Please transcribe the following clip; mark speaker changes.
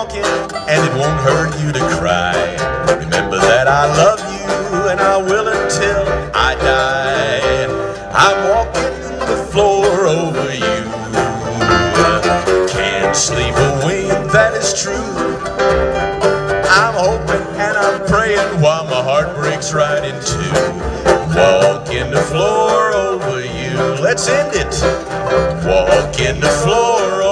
Speaker 1: walking, and it won't hurt you to cry. Remember that I love you, and I will until I die. I'm walking the floor over you. Can't sleep a wink, that is true. I'm hoping and I'm praying while my heart breaks right in two. Walking the floor over you. Let's end it. Walking the floor